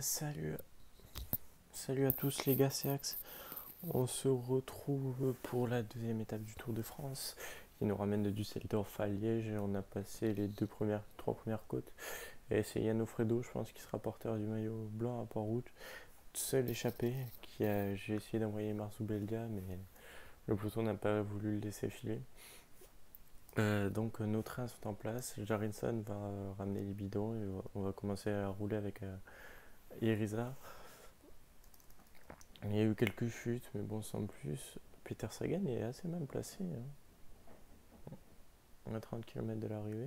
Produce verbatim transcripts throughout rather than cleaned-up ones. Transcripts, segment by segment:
salut, salut à tous les gars, c'est Axe. On se retrouve pour la deuxième étape du Tour de France qui nous ramène de Düsseldorf à Liège. Et on a passé les deux premières, trois premières côtes. Et c'est Yann Fredo, je pense, qui sera porteur du maillot blanc à Port-Route. Seul échappé, qui a, j'ai essayé d'envoyer Marzubeldia, mais le peloton n'a pas voulu le laisser filer. Euh, donc nos trains sont en place. Jarinson va ramener les bidons et on va commencer à rouler avec euh, Irizar. Il y a eu quelques chutes, mais bon, sans plus. Peter Sagan est assez mal placé. Hein. On a trente kilomètres de l'arrivée.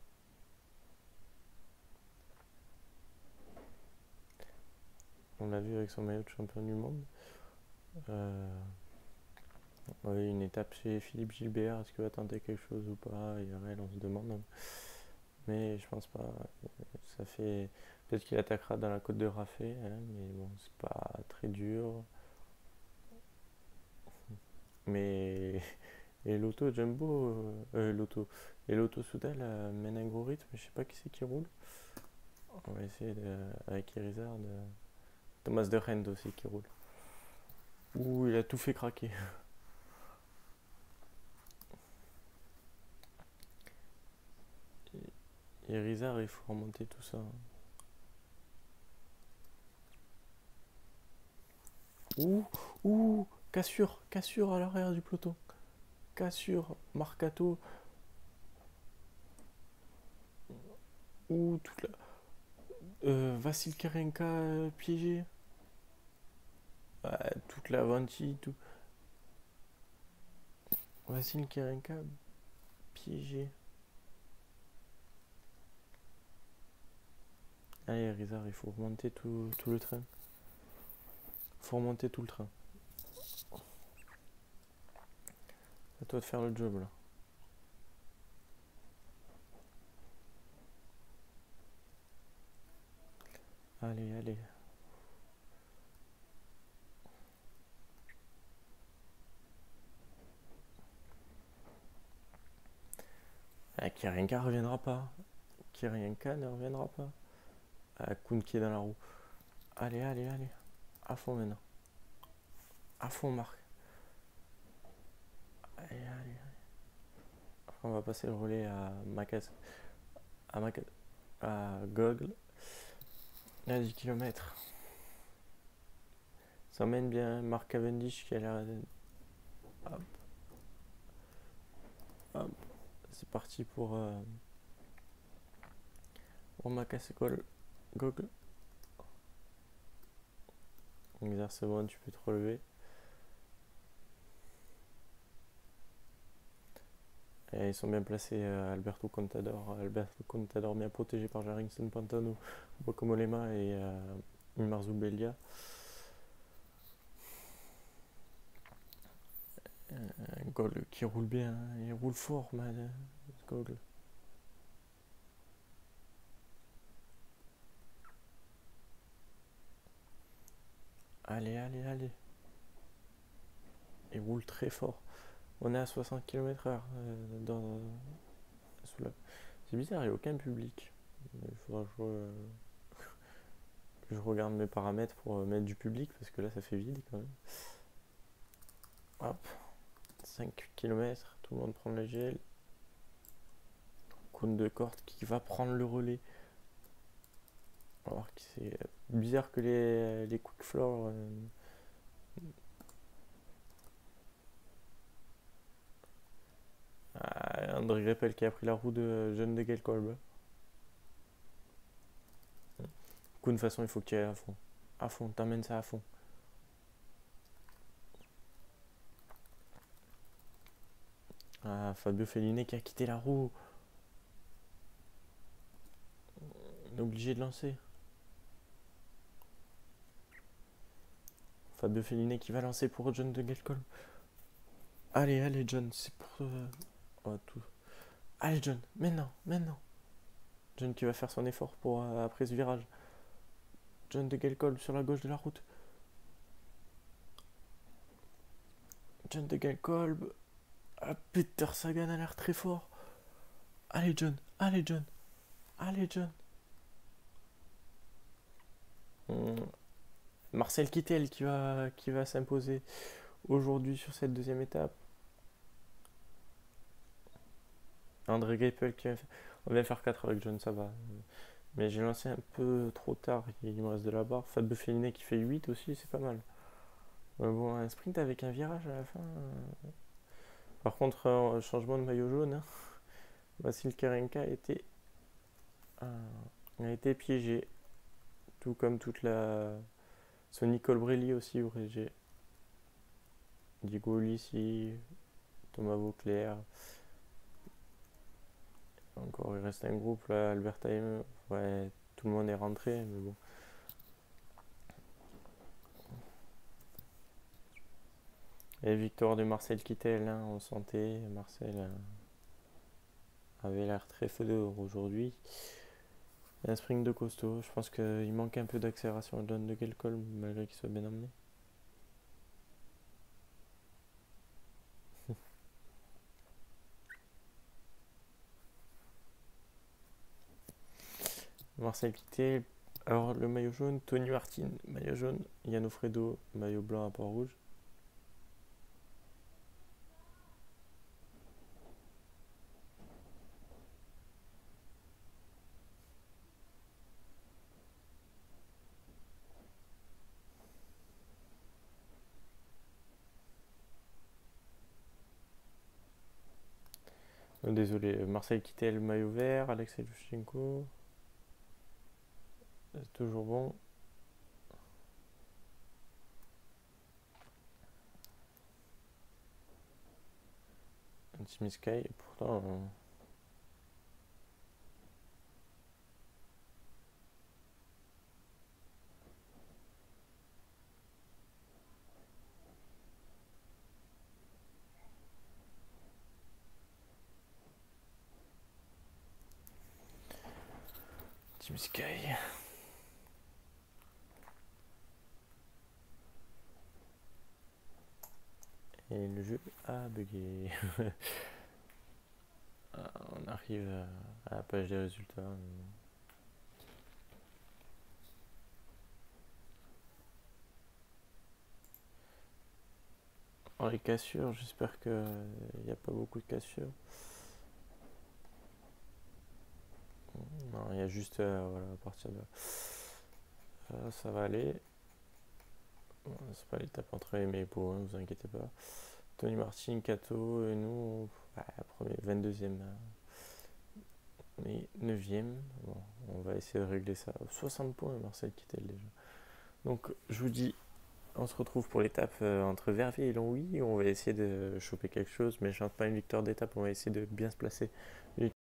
On l'a vu avec son maillot de champion du monde. Euh... Oui, une étape chez Philippe Gilbert. Est-ce qu'il va tenter quelque chose ou pas? I R L, on se demande. Mais je pense pas. Ça fait. Peut-être qu'il attaquera dans la côte de Raffet, hein, mais bon, c'est pas très dur. Mais. Et l'auto Jumbo, euh, l'auto, et l'auto Soudal euh, mène un gros rythme, je sais pas qui c'est qui roule. On va essayer de, avec Irizard, de... Thomas de Rend aussi qui roule. Ouh, il a tout fait craquer. Irizard, il faut remonter tout ça. Ouh, ouh, cassure, cassure à l'arrière du peloton. Cassure, Marcato. Ouh, toute la... Euh, Vassil Karenka euh, piégé. Ouais, toute la Vanti, tout. Vassil Karenka piégé. Allez, Rizard, il faut remonter tout, tout le train. Il faut remonter tout le train. C'est à toi de faire le job là. Allez, allez. Ah, Kirenka reviendra pas. Kirenka ne reviendra pas. Ah, Kuhn qui est dans la roue. Allez, allez, allez. À fond maintenant. À fond, Marc. Allez, allez, allez. On va passer le relais à Macas. À Macas. À Gogl. À dix kilomètres. Ça mène bien. Marc Cavendish qui a l'air. Hop. Hop. C'est parti pour. Euh... Pour Macas Gogl. Gogl. C'est bon, tu peux te relever. Et ils sont bien placés, euh, Alberto Contador. Alberto Contador bien protégé par Jarinson Pantano, Bocomolema et euh, Marzubeldia. Euh, Gogl qui roule bien, il roule fort, man. Gogl. Allez, allez, allez. Il roule très fort. On est à soixante kilomètres heure euh, dans, sous la... C'est bizarre, il n'y a aucun public. Il faudra que je, euh, que je regarde mes paramètres pour euh, mettre du public parce que là ça fait vide quand même. Hop, cinq kilomètres, tout le monde prend le gel. Cône de corde qui va prendre le relais. Alors que c'est bizarre que les, les quick floor. Euh, Ah, André Greppel qui a pris la roue de Jeune de Gelkolb. Du coup, de toute façon, il faut que tu ailles à fond. À fond, t'emmènes ça à fond. Ah, Fabio Fellini qui a quitté la roue. Il est obligé de lancer. Fabio Fellini qui va lancer pour John de Gelkolb. Allez, allez, John, c'est pour. Euh... Oh, tout. Allez, John, maintenant, maintenant. John qui va faire son effort pour euh, après ce virage. John de Gelkolb sur la gauche de la route. John de Gelkolb. Ah, Peter Sagan a l'air très fort. Allez, John, allez, John. Allez, John. Hum, Marcel Kittel qui va, qui va s'imposer aujourd'hui sur cette deuxième étape. André Greipel qui va faire... On vient faire quatre avec John, ça va. Mais j'ai lancé un peu trop tard, il me reste de la barre. Fabio Fellini qui fait huit aussi, c'est pas mal. Mais bon, un sprint avec un virage à la fin. Par contre, euh, changement de maillot jaune. Hein. Vassil Kerenka a été, euh, a été piégé. Tout comme toute la. Sonny Colbrelli aussi au Régé. Diego Ulissi, Thomas Vauclair. Encore, il reste un groupe là, Albert Time. Ouais, tout le monde est rentré, mais bon. Et victoire de Marcel Kittel, hein, on sentait. Marcel euh, avait l'air très feu aujourd'hui. Et un sprint de costaud. Je pense qu'il manque un peu d'accélération à John de Gelcol, malgré qu'il soit bien emmené. Marcel Kittel. Alors le maillot jaune, Tony Martin, maillot jaune. Yann Fredo, maillot blanc à Port-Rouge. Euh, désolé, Marcel Kittel, maillot vert. Alexei Lushenko. C'est toujours bon. Team Sky, pourtant. Euh, Team Sky. Et le jeu a bugué. On arrive à la page des résultats. Alors les cassures, j'espère qu'il n'y a pas beaucoup de cassures. Non, il y a juste euh, voilà, à partir de là. Euh, ça va aller. Bon, c'est pas l'étape entre les et pour, hein, vous inquiétez pas. Tony Martin, Kato et nous, bah, premier, vingt-deuxième. Mais neuvième. Bon, on va essayer de régler ça. soixante points, Marcel Kittel déjà. Donc je vous dis, on se retrouve pour l'étape euh, entre Verviers et Longwy. On va essayer de choper quelque chose, mais je n'entends pas une victoire d'étape, on va essayer de bien se placer.